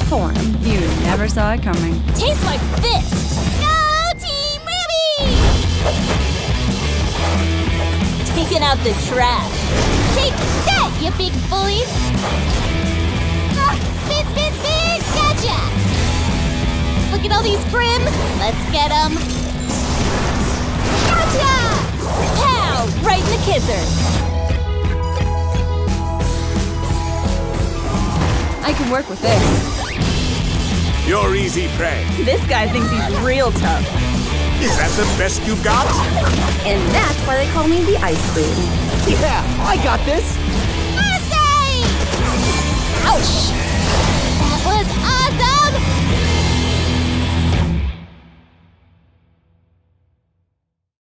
form. You never saw it coming. Taste my fist! Go Team RWBY! Taking out the trash. Take that, you big bully! Spin, spin, spin! Gotcha! Look at all these Grimm. Let's get 'em. Gotcha! Pow! Right in the kisser. I can work with this. You're easy prey. This guy thinks he's real tough. Is that the best you've got? And that's why they call me the Ice Queen. Yeah, I got this. Mercy! Ouch!